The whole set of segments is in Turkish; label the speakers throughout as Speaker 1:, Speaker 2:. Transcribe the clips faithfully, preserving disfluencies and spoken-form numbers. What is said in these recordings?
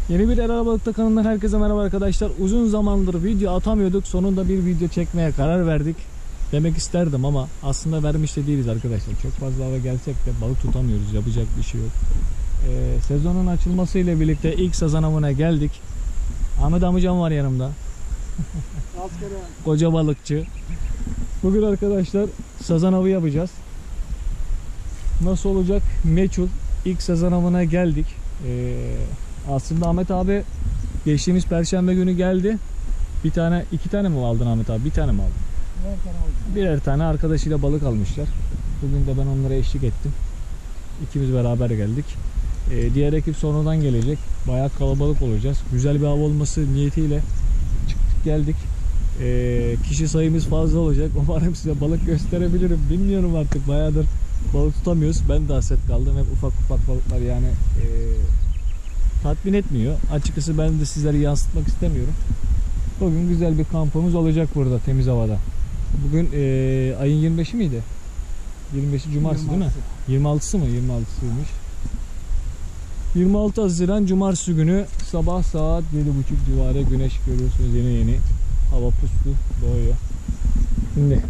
Speaker 1: Yeni bir Eral Balık'ta kanalından herkese merhaba arkadaşlar. Uzun zamandır video atamıyorduk. Sonunda bir video çekmeye karar verdik. Demek isterdim ama aslında vermiş de değiliz arkadaşlar. Çok fazla hava gelsek de balık tutamıyoruz. Yapacak bir şey yok. Ee, sezonun açılmasıyla birlikte ilk sazan avına geldik. Ahmet amcam var yanımda. Koca balıkçı. Bugün arkadaşlar sazan avı yapacağız. Nasıl olacak meçhul. İlk sazan avına geldik. Ee, aslında Ahmet abi geçtiğimiz perşembe günü geldi. Bir tane, iki tane mi aldın Ahmet abi? Bir tane mi aldın?
Speaker 2: Birer tane aldım.
Speaker 1: Birer tane arkadaşıyla balık almışlar. Bugün de ben onlara eşlik ettim. İkimiz beraber geldik. Ee, diğer ekip sonradan gelecek. Bayağı kalabalık olacağız. Güzel bir av olması niyetiyle çıktık geldik. Ee, kişi sayımız fazla olacak. Umarım size balık gösterebilirim. Bilmiyorum artık. Bayağıdır balık tutamıyoruz. Ben de hasret kaldım. Hep ufak ufak balıklar yani e, tatmin etmiyor. Açıkçası ben de sizleri yansıtmak istemiyorum. Bugün güzel bir kampımız olacak burada temiz havada. Bugün e, ayın yirmi beşi miydi? yirmi beşi cumartesi değil mi? yirmi altısı mı? yirmi altısıymış. yirmi altı Haziran cumartesi günü sabah saat yedi buçuk civarı güneş görüyorsunuz, yeni yeni hava puslu doğuyor. Şimdi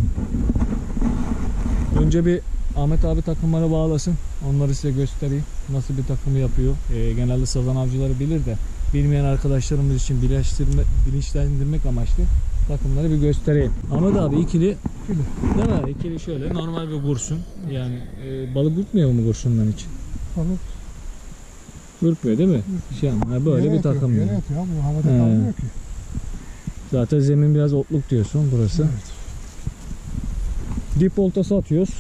Speaker 1: önce bir Ahmet abi takımları bağlasın, onları size göstereyim nasıl bir takımı yapıyor. E, genelde sazan avcıları bilir de bilmeyen arkadaşlarımız için bilinçlendirmek amaçlı takımları bir göstereyim. Ahmet abi ikili, değil mi? İkili şöyle normal bir kurşun, yani e, balık tutmuyor mu kurşundan hiç?
Speaker 2: Balık
Speaker 1: Ürkmüyor değil mi? Şey, yani böyle yere bir takım.
Speaker 2: Yere yatıyor, bu havada kalmıyor ki.
Speaker 1: Zaten zemin biraz otluk diyorsun burası.
Speaker 2: Evet.
Speaker 1: Dip oltası atıyoruz.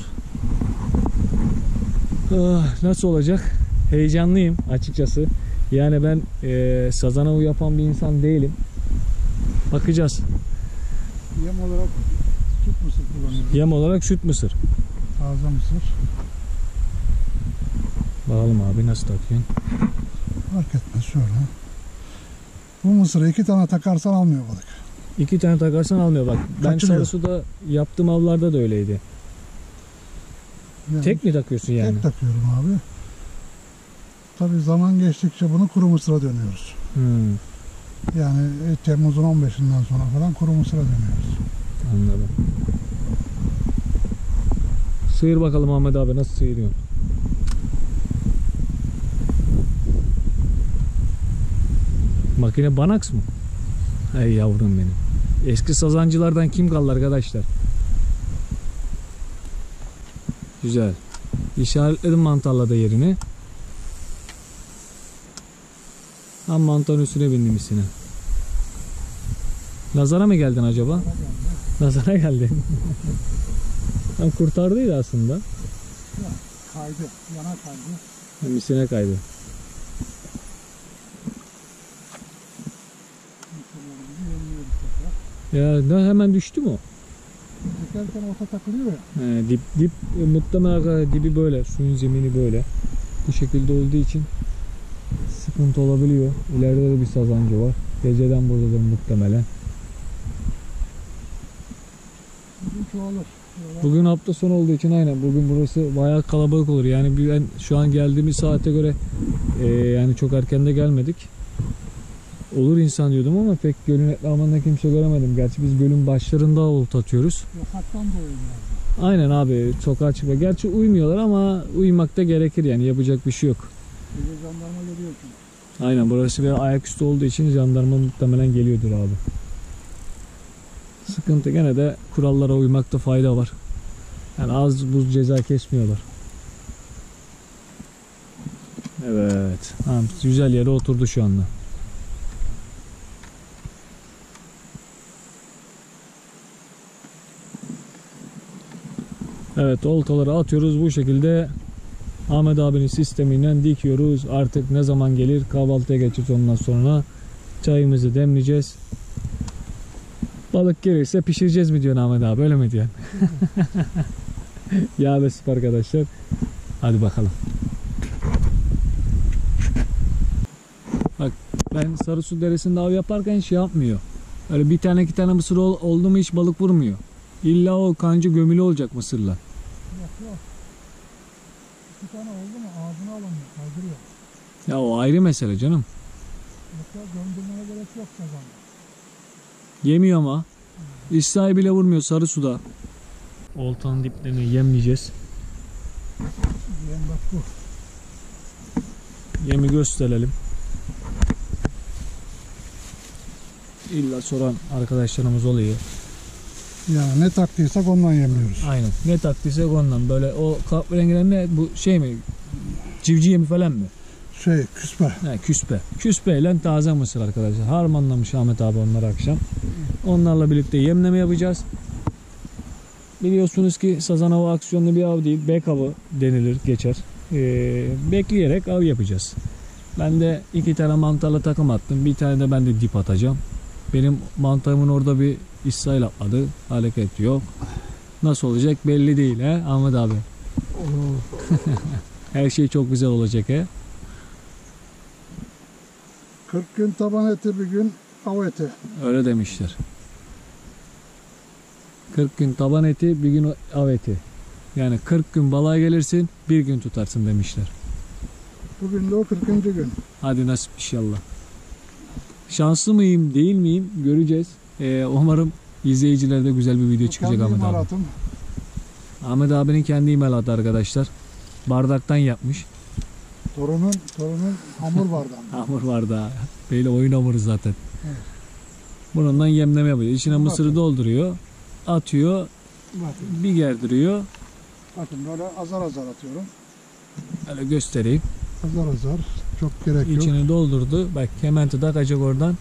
Speaker 1: Ah, nasıl olacak? Heyecanlıyım açıkçası. Yani ben e, sazan avı yapan bir insan değilim. Bakacağız.
Speaker 2: Yem olarak süt mısır kullanıyoruz.
Speaker 1: Yem olarak süt mısır.
Speaker 2: Taze mısır.
Speaker 1: Bakalım abi nasıl takıyorsun?
Speaker 2: Fark etmez şöyle. Bu mısırı iki tane takarsan almıyor balık.
Speaker 1: İki tane takarsan almıyor bak. Ben Sarısu'da yaptığım avlarda da öyleydi.
Speaker 2: Yani
Speaker 1: tek mi takıyorsun yani?
Speaker 2: Tek takıyorum abi. Tabii zaman geçtikçe bunu kuru mısıra dönüyoruz.
Speaker 1: Hmm.
Speaker 2: Yani Temmuz'un on beşinden sonra falan kuru mısıra dönüyoruz.
Speaker 1: Anladım. Sıyır bakalım Ahmet abi, nasıl sıyırıyorsun? Makine Banax mı? Ey yavrum benim. Eski sazancılardan kim kaldı arkadaşlar? Güzel. İşaretledim mantarla da yerini. Tam mantarın üstüne bindim üstüne. Nazara mı geldin acaba? Nazara geldin. Tam kurtardıydı aslında.
Speaker 2: Ya, kaydı. Yana kaydı.
Speaker 1: Misine kaydı. Ya ne, hemen düştü mü o?
Speaker 2: Çekerken orta takılıyor ya.
Speaker 1: He, dip dip muhtemelen dibi böyle, suyun zemini böyle. Bu şekilde olduğu için sıkıntı olabiliyor. İleride de bir sazancı var. Geceden buradadır muhtemelen.
Speaker 2: Bugün çoğalır.
Speaker 1: Bugün hafta sonu olduğu için aynen bugün burası bayağı kalabalık olur. Yani ben şu an geldiğimiz saate göre e, yani çok erken de gelmedik. Olur insan diyordum ama pek gölün etrafında kimse göremedim. Gerçi biz gölün başlarında olta atıyoruz.
Speaker 2: Yokaktan dolayı biraz.
Speaker 1: Aynen abi, sokağa çıkma. Gerçi uymuyorlar ama uyumak da gerekir yani, yapacak bir şey yok.
Speaker 2: Gece jandarma geliyor çünkü.
Speaker 1: Aynen, burası bir ayaküstü olduğu için jandarma muhtemelen geliyordur abi. Sıkıntı, gene de kurallara uymakta fayda var. Yani az buz ceza kesmiyorlar. Evet. Tamam, güzel yere oturdu şu anda. Evet, oltaları atıyoruz bu şekilde. Ahmet abinin sisteminden dikiyoruz. Artık ne zaman gelir kahvaltıya geçeceğiz, ondan sonra çayımızı demleyeceğiz. Balık gelirse pişireceğiz mi diyorsun Ahmet abi, öyle mi diyorsun? Ya be süper arkadaşlar. Hadi bakalım. Bak, ben Sarısu Deresi'nde av yaparken şey yapmıyor. Öyle bir tane iki tane mısır ol, oldu mu hiç balık vurmuyor. İlla o kanca gömülü olacak mısırla.
Speaker 2: Yok yok. İki tane oldu mu ağzına alamıyor, kaydırıyor.
Speaker 1: Ya o ayrı mesele canım.
Speaker 2: Yoksa döndürmeye gerek yok sazan.
Speaker 1: Yemiyor ama. İshal bile vurmuyor sarı suda. Oltanın diplerini yemleyeceğiz.
Speaker 2: Yem bak bu.
Speaker 1: Yemi gösterelim. İlla soran arkadaşlarımız oluyor.
Speaker 2: Yani ne taktıysak ondan yemliyoruz.
Speaker 1: Aynen. Ne taktıysak ondan. Böyle o kahverengiler ne? Bu şey mi? Civciv yemi falan mı?
Speaker 2: Şey küspe.
Speaker 1: He, küspe. Küspeyle taze mısır arkadaşlar. Harmanlamış Ahmet abi onları akşam. Onlarla birlikte yemleme yapacağız. Biliyorsunuz ki sazan avı aksiyonlu bir av değil. Bek avı denilir, geçer. Ee, bekleyerek av yapacağız. Ben de iki tane mantarla takım attım. Bir tane de ben de dip atacağım. Benim mantarımın orada bir ishal atladı. Hareket yok. Nasıl olacak belli değil he Ahmet abi. Her şey çok güzel olacak he.
Speaker 2: kırk gün taban eti, bir gün av eti.
Speaker 1: Öyle demişler. kırk gün taban eti, bir gün av eti. Yani kırk gün balığa gelirsin, bir gün tutarsın demişler.
Speaker 2: Bugün de o kırkıncı gün.
Speaker 1: Hadi nasip inşallah. Şanslı mıyım, değil miyim göreceğiz. Ee, umarım izleyicilerde güzel bir video
Speaker 2: Bu
Speaker 1: çıkacak
Speaker 2: kendi
Speaker 1: Ahmet abi.
Speaker 2: imalatım.
Speaker 1: Ahmet abinin kendi imalatı arkadaşlar. Bardaktan yapmış.
Speaker 2: Torunun, torunun hamur bardağım.
Speaker 1: Hamur var daha. Böyle oyun hamuru zaten.
Speaker 2: Evet.
Speaker 1: Bunundan yemleme yapıyor. İçine
Speaker 2: Bakın.
Speaker 1: mısırı dolduruyor. Atıyor.
Speaker 2: Bakın,
Speaker 1: Bir gerdiriyor.
Speaker 2: bakın böyle azar azar atıyorum.
Speaker 1: Öyle göstereyim.
Speaker 2: Azar azar. Çok gerek yok.
Speaker 1: İçini doldurdu. Bak kementi takacak oradan.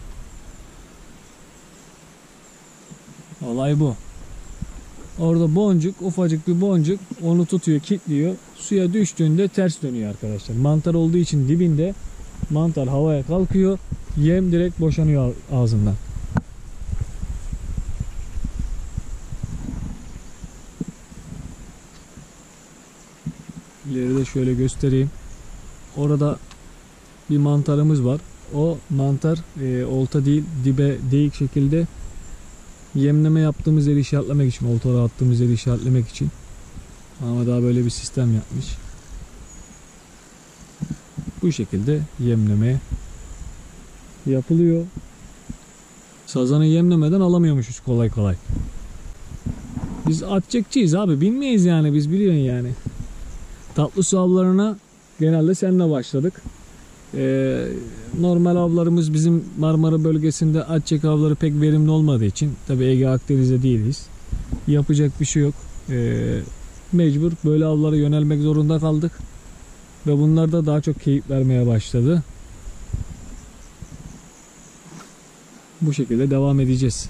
Speaker 1: Olay bu. Orada boncuk, ufacık bir boncuk onu tutuyor, kilitliyor. Suya düştüğünde ters dönüyor arkadaşlar. Mantar olduğu için dibinde mantar havaya kalkıyor. Yem direkt boşanıyor ağzından. İleride şöyle göstereyim. Orada bir mantarımız var. O mantar e, olta değil dibe değik şekilde yemleme yaptığımız yeri işaretlemek için, oltalara attığımız yeri işaretlemek için. Ama daha böyle bir sistem yapmış. Bu şekilde yemleme yapılıyor. Sazanı yemlemeden alamıyormuşuz kolay kolay. Biz atçekçiyiz abi, bilmeyiz yani, biz biliyorsun yani. Tatlı su avlarına genelde seninle başladık. Ee, normal avlarımız bizim Marmara bölgesinde atçek avları pek verimli olmadığı için, tabi Ege Akdeniz'de değiliz. Yapacak bir şey yok. Ee, mecbur böyle avlara yönelmek zorunda kaldık. Ve bunlar da daha çok keyif vermeye başladı. Bu şekilde devam edeceğiz.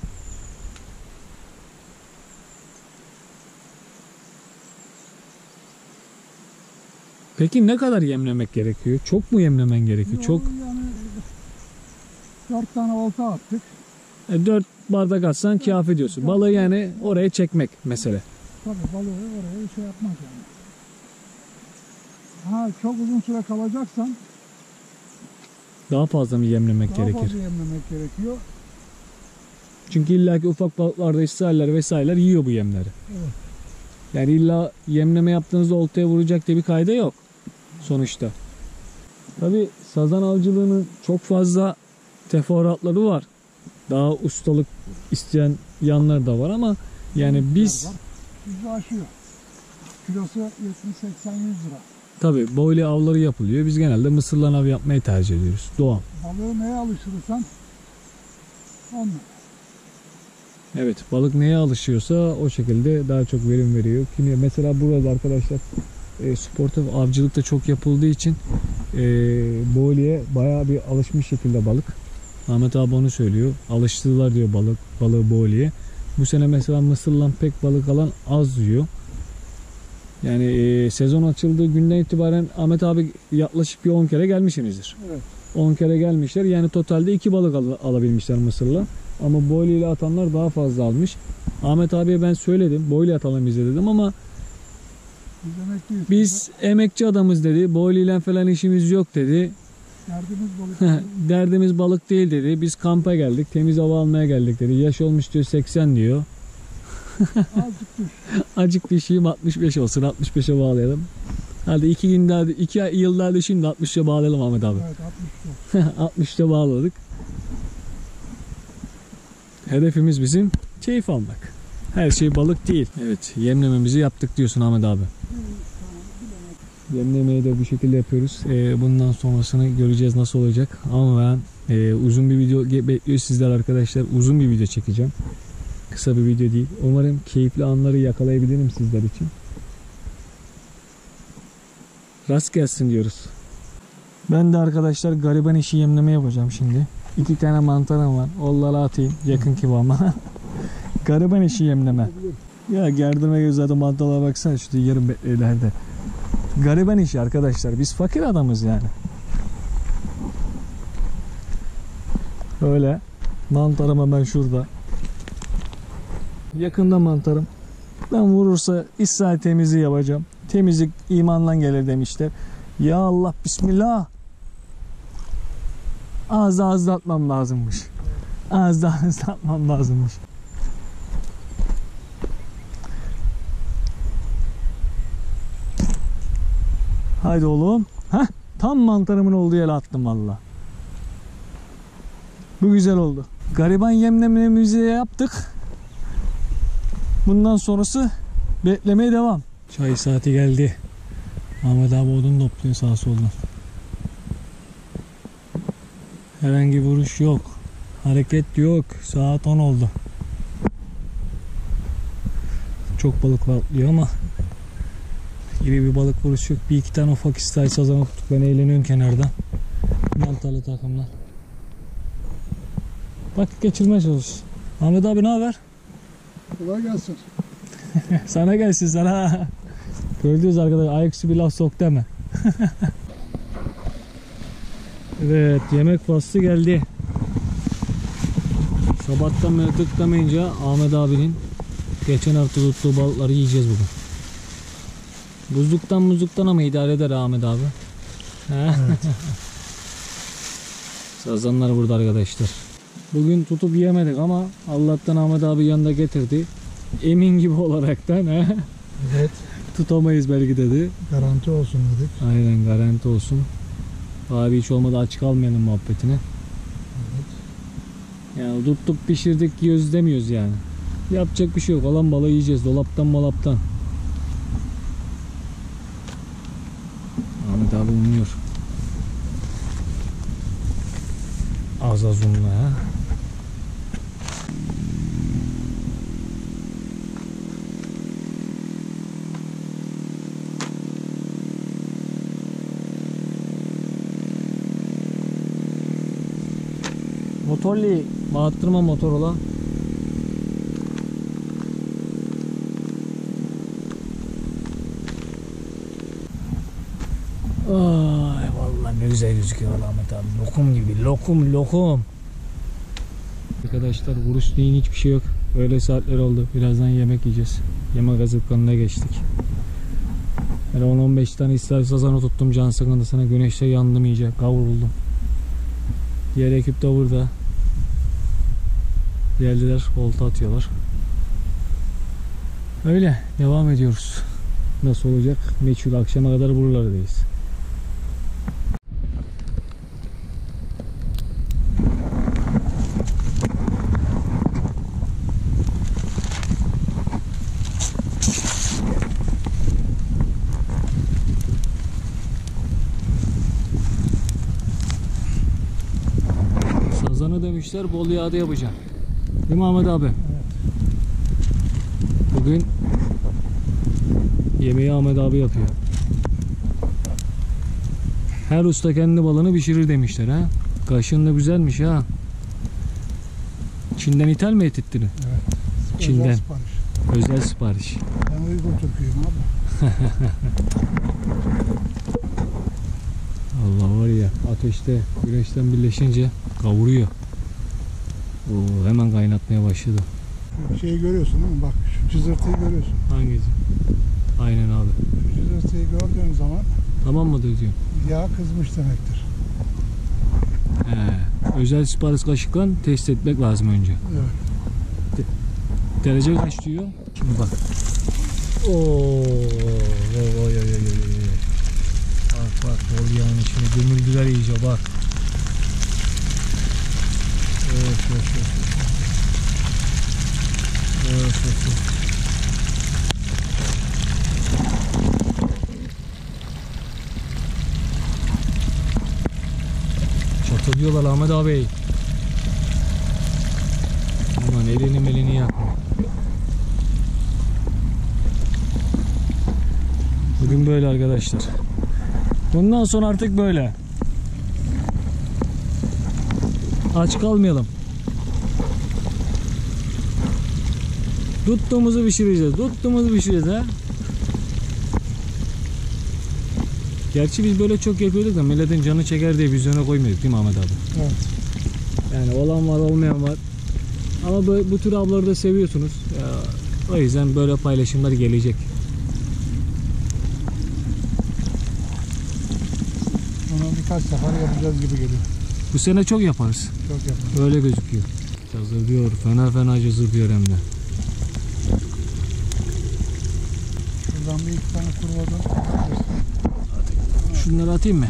Speaker 1: Peki ne kadar yemlemek gerekiyor? Çok mu yemlemen gerekiyor? Çok.
Speaker 2: Yani dört tane olta attık.
Speaker 1: E, dört bardak atsan kafi diyorsun. Balığı yani oraya çekmek mesele.
Speaker 2: Tabii balığı oraya şey yapmaz yani. Ha, çok uzun süre kalacaksan
Speaker 1: Daha fazla mı yemlemek
Speaker 2: daha
Speaker 1: gerekir?
Speaker 2: fazla yemlemek gerekiyor.
Speaker 1: Çünkü illaki ufak balıklarda ishaller vesaireler yiyor bu yemleri.
Speaker 2: Evet.
Speaker 1: Yani illa yemleme yaptığınızda oltaya vuracak diye bir kayda yok sonuçta. Tabi sazan avcılığının çok fazla teferruatları var. Daha ustalık isteyen yanları da var ama yani biz
Speaker 2: Bizde aşıyor. Kilosu yetmiş seksen yüz lira.
Speaker 1: tabi böyle avları yapılıyor. Biz genelde mısırla av yapmayı tercih ediyoruz. Doğal.
Speaker 2: Balığı neye alıştırırsan onunla.
Speaker 1: Evet, balık neye alışıyorsa o şekilde daha çok verim veriyor. Kimi mesela burada arkadaşlar e, sportif avcılık da çok yapıldığı için e, boğuluya bayağı bir alışmış şekilde balık. Ahmet abi onu söylüyor. Alıştılar diyor balık balığı boğuluya. Bu sene mesela mısırla pek balık alan az yiyor. Yani e, sezon açıldığı günden itibaren Ahmet abi yaklaşık bir on kere gelmişsinizdir.
Speaker 2: Evet.
Speaker 1: on kere gelmişler. Yani totalde iki balık al- alabilmişler mısırla. Ama boylu ile atanlar daha fazla almış. Ahmet abiye ben söyledim. Boylu atalım bize dedim ama
Speaker 2: Biz emekliyiz.
Speaker 1: biz emekçi adamız dedi. Boylu ile falan işimiz yok dedi.
Speaker 2: Derdimiz balık.
Speaker 1: Derdimiz balık değil dedi. Biz kampa geldik. Temiz hava almaya geldik dedi. Yaş olmuş diyor seksen diyor.
Speaker 2: Azıcık düş.
Speaker 1: Acık düşeyim altmış beş olsun. altmış beşe bağlayalım. Hadi iki gün daha, iki yıl daha da şimdi altmışa bağlayalım Ahmet abi.
Speaker 2: Evet altmış oldu.
Speaker 1: altmışta bağladık. Hedefimiz bizim keyif almak. Her şey balık değil. Evet, yemlememizi yaptık diyorsun Ahmet abi. Yemlemeyi de bu şekilde yapıyoruz. Ee, bundan sonrasını göreceğiz nasıl olacak. Ama ben e, uzun bir video bekliyor sizler arkadaşlar. Uzun bir video çekeceğim. Kısa bir video değil. Umarım keyifli anları yakalayabilirim sizler için. Rast gelsin diyoruz. Ben de arkadaşlar gariban işi yemleme yapacağım şimdi. İki tane mantarım var. Onları atayım yakın kıvama. Gariban işi yemleme. Ya gerdirme göz zaten mantarlara baksana şurada yarım metrelerde. Gariban işi arkadaşlar. Biz fakir adamız yani. Öyle. Mantarım hemen şurada. Yakında mantarım. Ben vurursa İsrail temizliği yapacağım. Temizlik imanla gelir demişler. Ya Allah bismillah. Az daha hızlı atmam lazımmış. Az daha hızlı atmam lazımmış. Haydi oğlum. Heh, tam mantarımın olduğu yere attım valla. Bu güzel oldu. Gariban yemlememizi yaptık. Bundan sonrası beklemeye devam. Çay saati geldi. Ahmet abi odun topluyor sağa soldan. Herhangi bir vuruş yok. Hareket yok. Saat on oldu. Çok balık var diyor ama gibi bir balık vuruşu yok. Bir iki tane ufak istay sazan tuttuk. Ben eğleniyorum kenarda. Mantarlı takımlar. Bak geçirmeye çalışıyoruz. Ahmet abi ne haber?
Speaker 2: Kolay gelsin.
Speaker 1: Sana gelsin sana. Gördünüz arkadaşlar, ayaküstü bir laf sok deme. Evet, yemek faslı geldi. Sabahtan beri tıklamayınca Ahmet abinin geçen hafta tuttuğu balıkları yiyeceğiz bugün. Buzluktan muzluktan ama idare eder Ahmet abi. Evet. Sazanlar burada arkadaşlar. Bugün tutup yiyemedik ama Allah'tan Ahmet abi yanında getirdi. Emin gibi olaraktan he.
Speaker 2: Evet.
Speaker 1: Tutamayız belki dedi.
Speaker 2: Garanti olsun dedik.
Speaker 1: Aynen, garanti olsun. Abi hiç olmadı aç kalmayalım muhabbetine.
Speaker 2: Evet.
Speaker 1: Yani tuttuk pişirdik yiyoruz demiyoruz yani. Yapacak bir şey yok. Alan balığı yiyeceğiz. Dolaptan malaptan. Ahmet abi umuyor. Az az unla ha. Motorlu bağıttırma motor olan. Ay vallahi ne güzel gözüküyor Ahmet abi. Lokum gibi, lokum lokum. Arkadaşlar vuruş değil, hiçbir şey yok. Öyle saatler oldu. Birazdan yemek yiyeceğiz. Yemek hazırlıklarına geçtik. Ben on on beş tane İsrail sazanı tuttum can sıkıntısına. Güneşte yandım iyice, kavruldum. Diğer ekip de burada. Geldiler, olta atıyorlar. Öyle devam ediyoruz. Nasıl olacak? Meçhul, akşama kadar buralardayız. Sazanı demişler bol yağda yapacağım. Değil mi Ahmet abi? Evet. Bugün yemeği Ahmet abi yapıyor. Her usta kendi balığını pişirir demişler ha. Kaşığın da güzelmiş ha. Çin'den ithal mi ettittini?
Speaker 2: Evet.
Speaker 1: Çin'den.
Speaker 2: Özel sipariş.
Speaker 1: Özel sipariş.
Speaker 2: Ben Uygur Türk'üyüm abi.
Speaker 1: Allah var ya, ateşte güneşten birleşince kavuruyor. Oo, hemen kaynatmaya başladı.
Speaker 2: Şu şeyi görüyorsun değil mi? Bak şu cızırtıyı görüyorsun.
Speaker 1: Hangisi? Aynen abi.
Speaker 2: Şu cızırtıyı gördüğün zaman
Speaker 1: Tamam mı diyor?
Speaker 2: yağ kızmış demektir.
Speaker 1: He, özel sipariş kaşıkla test etmek lazım önce.
Speaker 2: Evet.
Speaker 1: Derece kaç diyor? Şimdi bak. Oo, oy oy oy oy oy. Bak ol yani şimdi gömüldüler iyice bak. Öf öf öf. Öf öf öf. Çatılıyorlar Ahmet abi. Aman elini melini yakma. Bugün böyle arkadaşlar. Bundan sonra artık böyle. Aç kalmayalım. Tuttuğumuzu pişireceğiz. Tuttuğumuzu pişireceğiz ha. Gerçi biz böyle çok yapıyorduk da milletin canı çeker diye vizyona koymuyorduk değil mi Ahmet abi?
Speaker 2: Evet.
Speaker 1: Yani olan var olmayan var. Ama böyle, bu tür avları da seviyorsunuz. Ya, o yüzden böyle paylaşımlar gelecek.
Speaker 2: Bunu birkaç sefer yapacağız gibi geliyor.
Speaker 1: Bu sene çok yaparız.
Speaker 2: Çok yaparız.
Speaker 1: Öyle gözüküyor. Cazırlıyor. Fena fena cazırlıyor hem de.
Speaker 2: Şuradan bir iki tane kuru odun.
Speaker 1: Şunları atayım mı?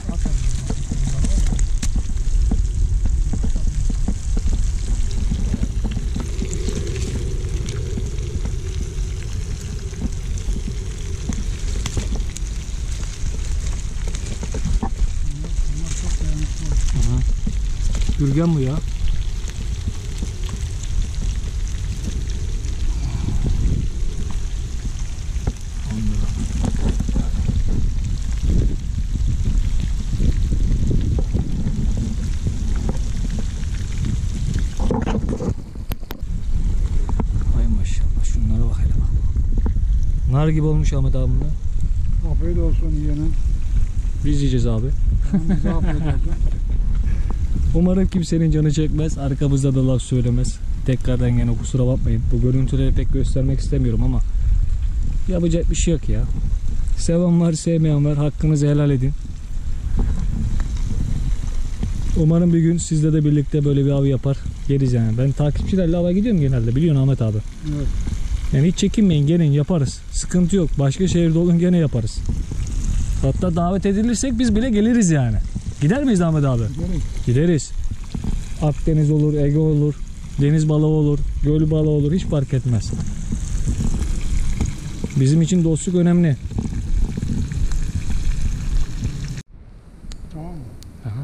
Speaker 1: Gürgen bu ya. Ay maşallah şunlara bak hele bak. Nar gibi olmuş Ahmet abi bunlar.
Speaker 2: Afiyet olsun yiyene.
Speaker 1: Biz yiyeceğiz abi.
Speaker 2: Bize afiyet olsun.
Speaker 1: Umarım kimsenin canı çekmez. Arkamızda da laf söylemez. Tekrardan gene kusura bakmayın. Bu görüntüleri pek göstermek istemiyorum ama yapacak bir şey yok ya. Seven var, sevmeyen var. Hakkınızı helal edin. Umarım bir gün sizle de birlikte böyle bir av yapar. Yeriz yani. Ben takipçilerle ava gidiyorum genelde. Biliyorsun Ahmet abi.
Speaker 2: Evet.
Speaker 1: Yani hiç çekinmeyin. Gelin yaparız. Sıkıntı yok. Başka şehirde olun gene yaparız. Hatta davet edilirsek biz bile geliriz yani. Gider miyiz Ahmet abi?
Speaker 2: Gideriz.
Speaker 1: Gideriz. Akdeniz olur, Ege olur, deniz balığı olur, göl balığı olur, hiç fark etmez. Bizim için dostluk önemli.
Speaker 2: Tamam mı?
Speaker 1: Aha.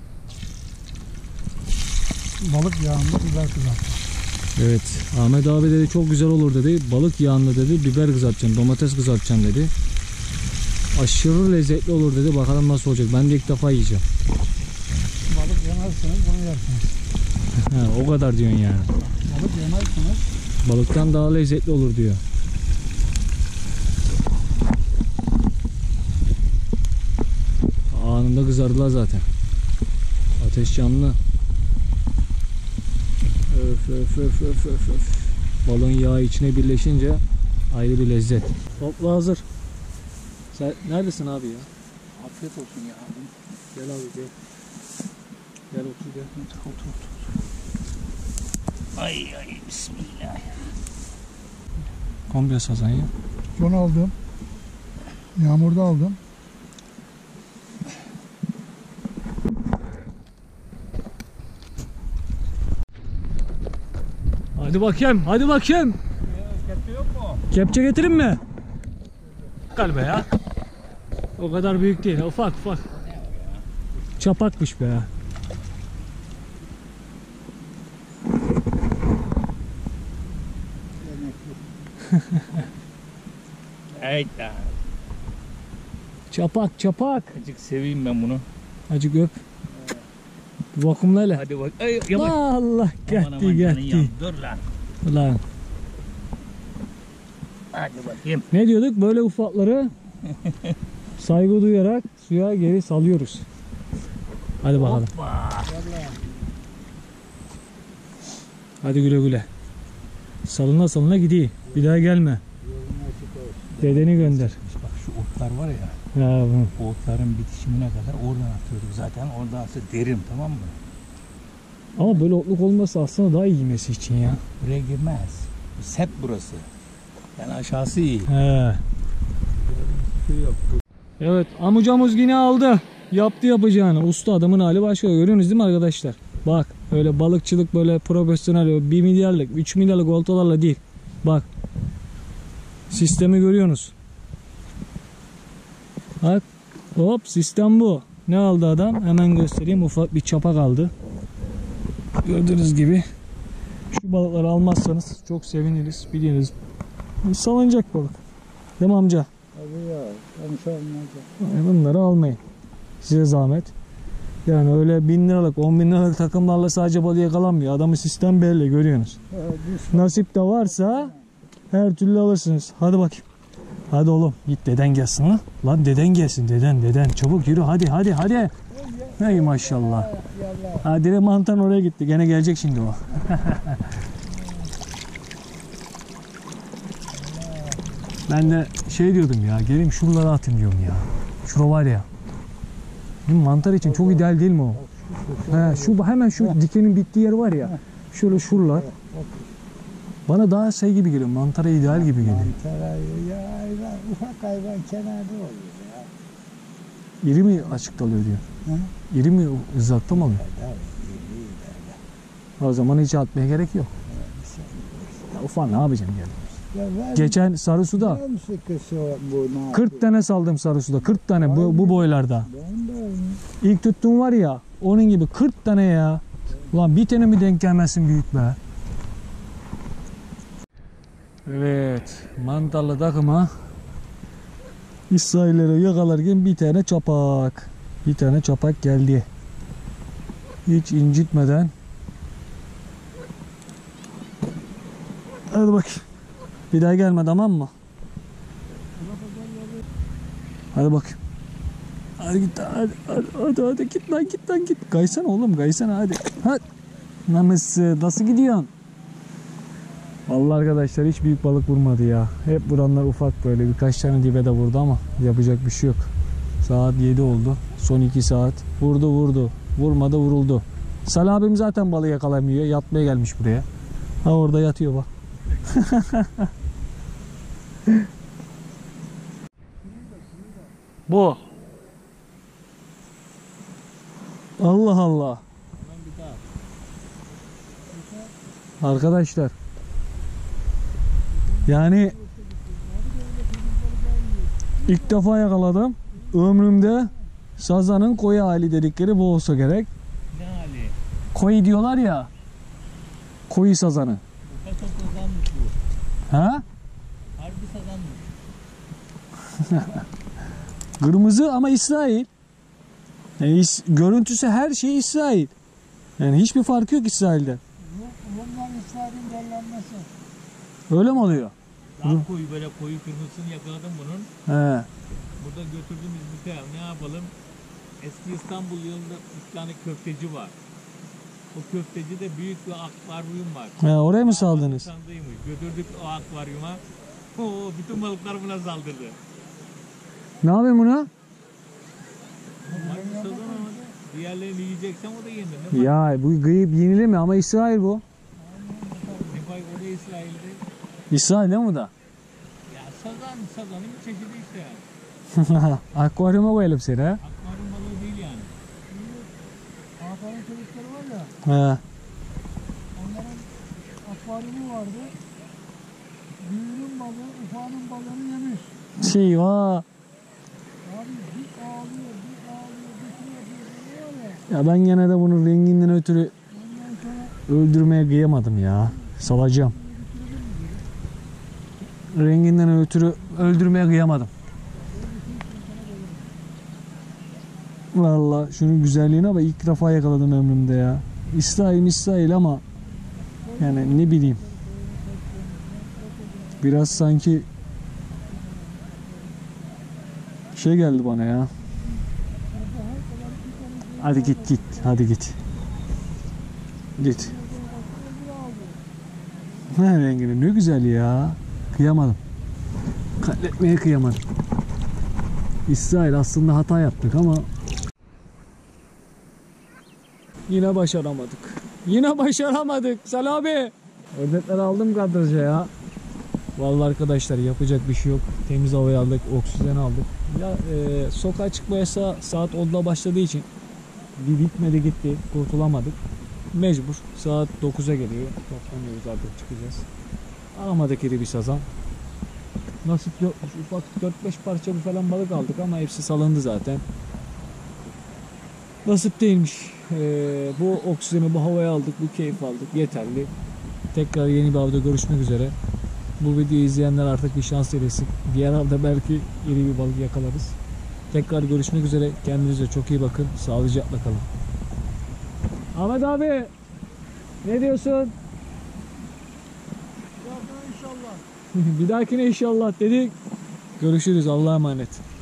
Speaker 2: Balık yağında biber kızartma.
Speaker 1: Evet, Ahmet abi dedi çok güzel olur dedi. Balık yağında dedi, biber kızartacağım, domates kızartacağım dedi. Aşırı lezzetli olur dedi. Bakalım nasıl olacak. Ben de ilk defa yiyeceğim.
Speaker 2: Balık yemezseniz bunu yersiniz.
Speaker 1: Ha, o kadar diyorsun yani.
Speaker 2: Balık yemezseniz
Speaker 1: Balıktan daha lezzetli olur diyor. Anında kızardılar zaten. Ateş canlı. Öf öf öf öf öf öf. Balığın yağı içine birleşince ayrı bir lezzet. Topla hazır. Sen neredesin abi ya?
Speaker 2: afiyet olsun ya.
Speaker 1: Gel abi gel. Gel otur gel. Otur otur. otur. Ay ay bismillah. Komple sazan ya.
Speaker 2: Con aldım. Yağmurda aldım.
Speaker 1: Hadi bakayım, hadi bakayım.
Speaker 2: Kepçe yok mu?
Speaker 1: Kepçe getireyim mi? Galiba ya. O kadar büyük değil, ufak ufak. Çapakmış be.
Speaker 3: Evet ya.
Speaker 1: Çapak çapak.
Speaker 3: Azıcık seveyim ben bunu.
Speaker 1: Acık öp. Vakumla hele.
Speaker 3: Hadi bak. Ay yavaş.
Speaker 1: Allah
Speaker 3: Aman aman
Speaker 1: gitti
Speaker 3: canın
Speaker 1: gitti.
Speaker 3: yan. Dur lan.
Speaker 1: Ulan.
Speaker 3: Hadi bakayım.
Speaker 1: Ne diyorduk? Böyle ufakları saygı duyarak suya geri salıyoruz. Hadi bakalım.
Speaker 3: Hoppa.
Speaker 1: Hadi güle güle. Salına salına gidiyor. Bir daha gelme. Dedeni gönder.
Speaker 3: Bak şu otlar var ya.
Speaker 1: Ya bu.
Speaker 3: O otların bitişimine kadar oradan atıyorduk zaten. Oradan sonra derim, tamam mı?
Speaker 1: Ama böyle otluk olması aslında daha iyi yemesi için ya.
Speaker 3: Buraya girmez. Sep burası. Yani aşağısı iyi.
Speaker 1: He.
Speaker 3: Su yok.
Speaker 1: Evet, amcamız yine aldı. Yaptı yapacağını. Usta adamın hali başka. Görüyorsunuz değil mi arkadaşlar? Bak öyle balıkçılık böyle profesyonel bir milyarlık, üç milyarlık oltalarla değil. Bak. Sistemi görüyorsunuz. Bak. Hop sistem bu. Ne aldı adam? Hemen göstereyim. Ufak bir çapa kaldı. Gördüğünüz gibi. Şu balıkları almazsanız çok seviniriz. Biliyorsunuz. Salınacak balık. Değil mi amca?
Speaker 3: Tabii ya. Konuşalım.
Speaker 1: Bunları almayın. Size zahmet. Yani öyle bin liralık, on bin liralık takımlarla sadece balığı yakalanmıyor. Adamın sistem belli, görüyorsunuz. Nasip de varsa her türlü alırsınız. Hadi bakayım. Hadi oğlum git deden gelsin lan. Lan deden gelsin, deden deden. Çabuk yürü hadi hadi hadi. Hey maşallah. Ha direkt mantan oraya gitti. Gene gelecek şimdi o. Ben de şey diyordum ya, geleyim şuralara atayım diyorum ya. Şura var ya. Mantar için çok ideal değil mi o? He, şu hemen şu dikenin bittiği yer var ya. Şöyle şuralar. Bana daha şey gibi geliyor. Mantara ideal gibi geliyor.
Speaker 3: Mantara ya hayvan, ufak hayvan kenarda oluyor ya.
Speaker 1: İri mi açıkta oluyor diyor.
Speaker 3: Hı?
Speaker 1: İri mi uzatta mı oluyor?
Speaker 3: Evet, iyi, iyi böyle.
Speaker 1: O zaman hiç atmaya gerek yok. Ya ufak ne yapacağım yani?
Speaker 3: Ya ben
Speaker 1: Geçen Sarısu'da
Speaker 3: biliyor musun kızı o- bu ne
Speaker 1: kırk tane saldım Sarısu'da. kırk tane bu, bu boylarda.
Speaker 3: Ben de öyle.
Speaker 1: İlk tuttuğum var ya onun gibi kırk tane ya. Ulan bir tane mi denk gelmezsin büyük be. Evet, mantarlı takıma İsrailleri yakalarken bir tane çapak. Bir tane çapak geldi. Hiç incitmeden. Hadi bak. Bir daha gelme tamam mı? Hadi bak. Hadi git hadi hadi hadi, hadi. Git lan git lan git. Kaysana oğlum kaysana hadi. Hadi. Namus nasıl gidiyorsun? Vallahi arkadaşlar hiç büyük balık vurmadı ya. Hep vuranlar ufak böyle birkaç tane dibe de vurdu ama yapacak bir şey yok. Saat yedi oldu. Son iki saat. Vurdu vurdu. Vurmadı vuruldu. Salih abim zaten balığı yakalamıyor. Yatmaya gelmiş buraya. Ha orada yatıyor bak. Bu. Allah Allah. Arkadaşlar. Yani ilk defa yakaladım. Ömrümde sazanın koyu hali dedikleri bu olsa gerek.
Speaker 3: Ne hali?
Speaker 1: Koyu diyorlar ya. Koyu sazanı.
Speaker 3: Ufak sazanmış bu.
Speaker 1: Ha?
Speaker 3: Harbi sazanmış.
Speaker 1: Kırmızı ama İsrail. Yani is- görüntüsü her şey İsrail. Yani hiçbir farkı yok İsrail'den.
Speaker 3: Bunlar İsrail'in dellenmesi.
Speaker 1: Öyle mi oluyor?
Speaker 3: Daha koyu böyle koyu kırmızısını yakaladım bunun.
Speaker 1: He.
Speaker 3: Burada götürdüm İzmit'e. Ne yapalım? Eski İstanbul yolunda bir tane köfteci var. O köfteci de büyük bir akvaryum var.
Speaker 1: He, oraya mı saldınız?
Speaker 3: Sandıymış. Götürdük o akvaryuma. Oo, bütün balıklar buna saldırdı.
Speaker 1: Ne yapayım buna?
Speaker 3: Hangi sazan ama diğerlerini yiyeceksen o da yenir. Ne fark-
Speaker 1: Ya bu gıyıp yenilir mi? Ama İsrail bu.
Speaker 3: ne fark o da İsrail'de.
Speaker 1: İsrail değil mi bu da?
Speaker 3: Ya sazan, sazanın bir çeşidi işte.
Speaker 1: Akvaryuma koyalım seni ha.
Speaker 3: Akvaryum balığı değil yani.
Speaker 2: Hakan'ın çocukları var ya,
Speaker 1: He.
Speaker 2: onların akvaryumu vardı. Büyüğünün balığı, ufağının balığını yemiş.
Speaker 1: Şey va.
Speaker 2: Abi bir ağlıyor, bir ağlıyor, bir şey yapıyor, böyle var ya.
Speaker 1: Ya ben gene de bunun renginden ötürü
Speaker 2: Ondan sonra
Speaker 1: öldürmeye kıyamadım ya. Salacağım. Renginden ötürü öldürmeye kıyamadım. Vallahi şunun güzelliğine bak, ilk defa yakaladım ömrümde ya. İsrail İsrail ama yani ne bileyim. Biraz sanki şey geldi bana ya. Hadi git git. Hadi git. Git. Ne rengini ne güzel ya. Kıyamadım. Katletmeye kıyamadım. İsrail aslında hata yaptık ama yine başaramadık. Yine başaramadık. Salih abi. Ördekleri aldım kadraja ya. Vallahi arkadaşlar yapacak bir şey yok. Temiz havayı aldık, oksijen aldık. Ya e, sokağa çıkma yasağı saat onda başladığı için bir bitmedi gitti. Kurtulamadık. Mecbur. Saat dokuza geliyor. Toplanıyoruz artık çıkacağız. Alamadık iri bir sazan. Nasip yokmuş. Ufak dört beş parça bir falan balık aldık ama hepsi salındı zaten. Nasip değilmiş. Ee, bu oksijeni, bu havaya aldık, bu keyif aldık. Yeterli. Tekrar yeni bir avda görüşmek üzere. Bu videoyu izleyenler artık bir şans dilesin. Diğer avda belki iri bir balık yakalarız. Tekrar görüşmek üzere. Kendinize çok iyi bakın. Sağlıcakla kalın. Ahmet abi, ne diyorsun?
Speaker 2: inşallah.
Speaker 1: Bir dahakine inşallah dedik. Görüşürüz. Allah'a emanet.